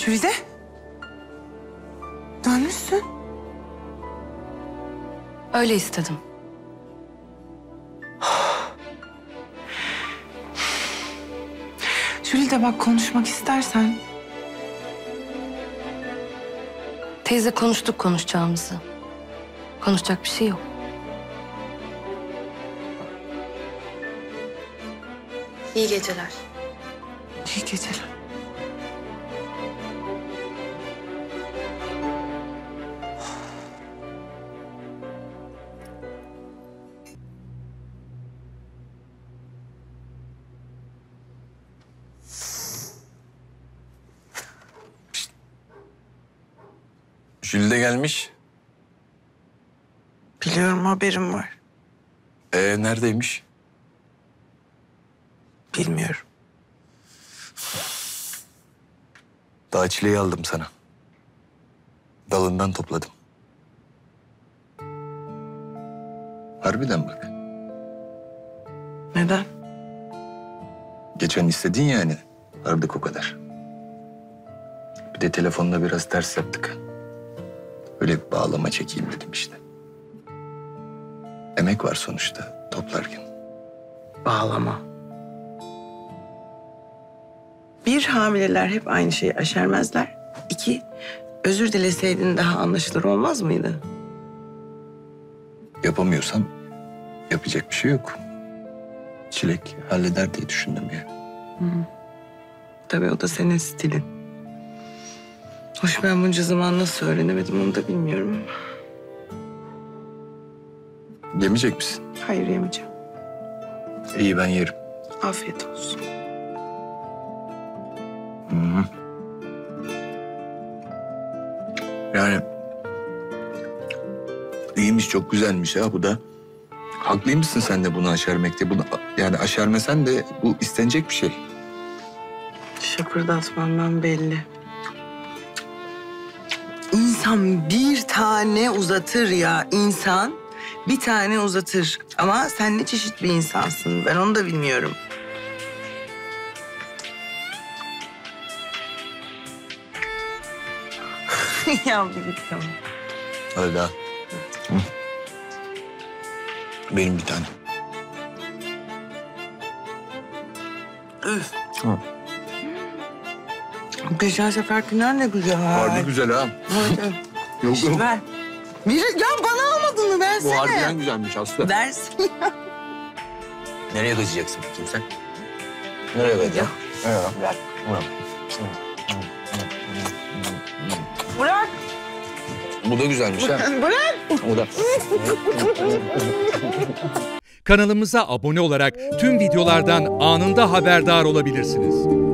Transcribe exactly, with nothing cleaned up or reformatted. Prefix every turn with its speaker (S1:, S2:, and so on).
S1: Jülide. Dönmüşsün.
S2: Öyle istedim.
S1: Jülide bak, konuşmak istersen.
S2: Teyze, konuştuk konuşacağımızı. Konuşacak bir şey yok. İyi geceler.
S1: İyi geceler.
S3: Jülide gelmiş.
S1: Biliyorum, haberim var.
S3: Ee, neredeymiş?
S1: Bilmiyorum.
S3: Dağ çileği aldım sana. Dalından topladım. Harbiden bak.
S1: Neden?
S3: Geçen istedin ya hani. Aradık o kadar. Bir de telefonla biraz ters yaptık. Öyle bir bağlama çekeyim dedim işte. Emek var sonuçta toplarken.
S1: Bağlama. Bir, hamileler hep aynı şeyi aşermezler. İki, özür dileseydin daha anlaşılır olmaz mıydı?
S3: Yapamıyorsam yapacak bir şey yok. Çilek halleder diye düşündüm ya.
S1: Tabii o da senin stilin. Hoş, ben bunca zaman nasıl öğrenemedim onu da bilmiyorum.
S3: Yemeyecek misin?
S1: Hayır, yemeyeceğim.
S3: İyi, ben yerim.
S1: Afiyet olsun.
S3: Hı hı. Yani iyiymiş, çok güzelmiş ha bu da. Haklıymışsın sen de bunu aşermekte. Bunu, yani aşermesen de bu istenecek bir şey.
S1: Şapırdatmandan belli. İnsan bir tane uzatır ya, insan bir tane uzatır. Ama sen ne çeşit bir insansın, ben onu da bilmiyorum. Ya bir git tamam.
S3: Öyle ha. Hı. Benim bir tane.
S1: Üf.
S3: Hı.
S1: Geçen seferkinden ne güzel.
S3: Harbi güzel ha.
S1: Evet, evet.
S3: Yok
S1: İşte ver. Bir, ya bana almadın mı? Versene.
S3: Bu harbiden güzelmiş Aslı.
S1: Versin ya.
S3: Nereye kaçacaksın bakayım sen? Nereye kaçacaksın? Nereye?
S1: Bırak.
S3: Bırak.
S1: Bırak.
S3: Bu da güzelmiş ha.
S1: Bırak.
S3: Bu da.
S4: Kanalımıza abone olarak tüm videolardan anında haberdar olabilirsiniz.